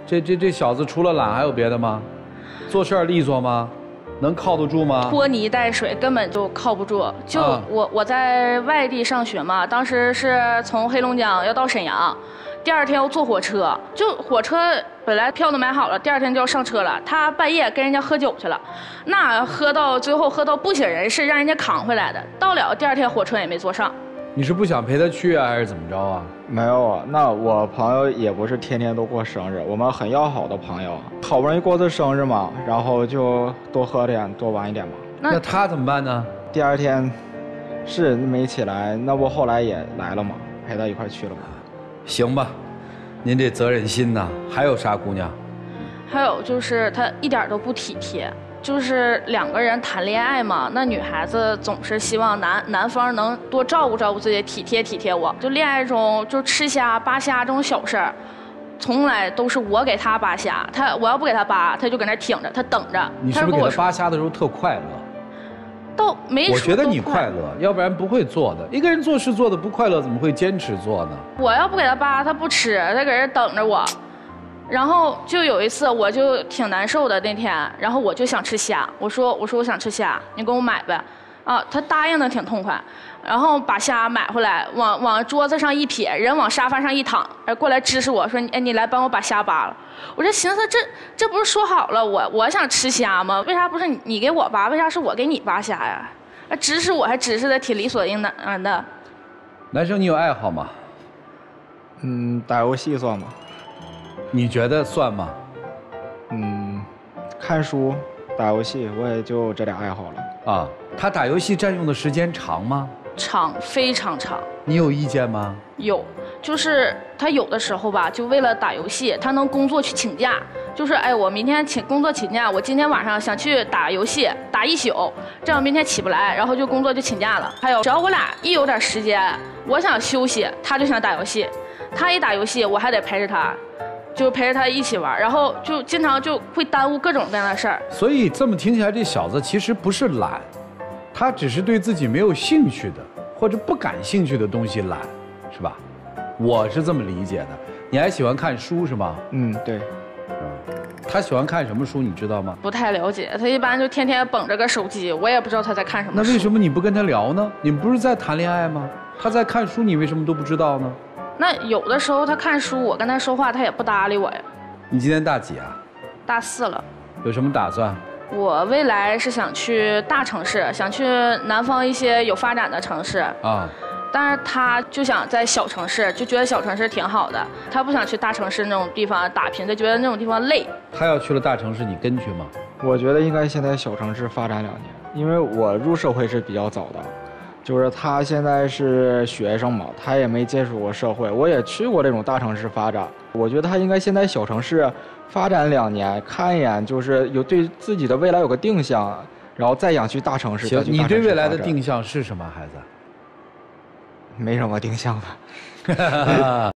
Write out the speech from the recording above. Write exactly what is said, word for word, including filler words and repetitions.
这这这小子除了懒还有别的吗？做事儿利索吗？能靠得住吗？ 拖泥带水，根本就靠不住。就我、啊、我在外地上学嘛，当时是从黑龙江要到沈阳，第二天要坐火车，就火车本来票都买好了，第二天就要上车了。他半夜跟人家喝酒去了，那喝到最后喝到不省人事，让人家扛回来的。到了第二天火车也没坐上。 你是不想陪他去啊，还是怎么着啊？ 没有啊，那我朋友也不是天天都过生日，我们很要好的朋友，好不容易过次生日嘛，然后就多喝点，多玩一点嘛。 那, 那他怎么办呢？ 第二天是没起来，那不后来也来了嘛，陪他一块去了嘛。 行吧，您这责任心呐，还有啥姑娘？ 还有就是他一点都不体贴。就是两个人谈恋爱嘛，那女孩子总是希望男男方能多照顾照顾自己，体贴体贴我。就恋爱中就吃虾扒虾这种小事儿，从来都是我给他扒虾，他我要不给他扒，他就搁那挺着，他等着。 你是不是给他扒虾的时候特快乐？ 倒没。 我觉得你快乐，要不然不会做的。一个人做事做的不快乐，怎么会坚持做呢？ 我要不给他扒，他不吃，他搁这等着我。然后就有一次，我就挺难受的那天，然后我就想吃虾，我说我说我想吃虾，你给我买呗，啊，他答应的挺痛快，然后把虾买回来，往往桌子上一撇，人往沙发上一躺，哎，过来支持我说，哎，你来帮我把虾扒了。我这寻思这这不是说好了我我想吃虾吗？为啥不是你你给我扒，为啥是我给你扒虾呀？啊，支持我还支持的挺理所应当的。 男生你有爱好吗？ 嗯，打游戏算吗？ 你觉得算吗？ 嗯，看书、打游戏，我也就这俩爱好了。 啊，他打游戏占用的时间长吗？ 长，非常长。 你有意见吗？ 有，就是他有的时候吧，就为了打游戏，他能工作去请假，就是哎，我明天请工作请假，我今天晚上想去打游戏，打一宿，这样明天起不来，然后就工作就请假了。还有，只要我俩一有点时间，我想休息，他就想打游戏，他一打游戏，我还得陪着他。就陪着他一起玩，然后就经常就会耽误各种各样的事儿。 所以这么听起来，这小子其实不是懒，他只是对自己没有兴趣的或者不感兴趣的东西懒，是吧？我是这么理解的。你还喜欢看书是吗？ 嗯，对。 嗯，他喜欢看什么书你知道吗？ 不太了解，他一般就天天绷着个手机，我也不知道他在看什么书。 那为什么你不跟他聊呢？你们不是在谈恋爱吗？他在看书，你为什么都不知道呢？ 那有的时候他看书，我跟他说话，他也不搭理我呀。 你今年大几啊？ 大四了。 有什么打算？ 我未来是想去大城市，想去南方一些有发展的城市啊。但是他就想在小城市，就觉得小城市挺好的，他不想去大城市那种地方打拼，他觉得那种地方累。 他要去了大城市，你跟去吗？ 我觉得应该先在小城市发展两年，因为我入社会是比较早的。就是他现在是学生嘛，他也没接触过社会，我也去过这种大城市发展。我觉得他应该先在小城市发展两年，看一眼，就是有对自己的未来有个定向，然后再想去大城市。 行，你对未来的定向是什么，孩子？ 没什么定向的。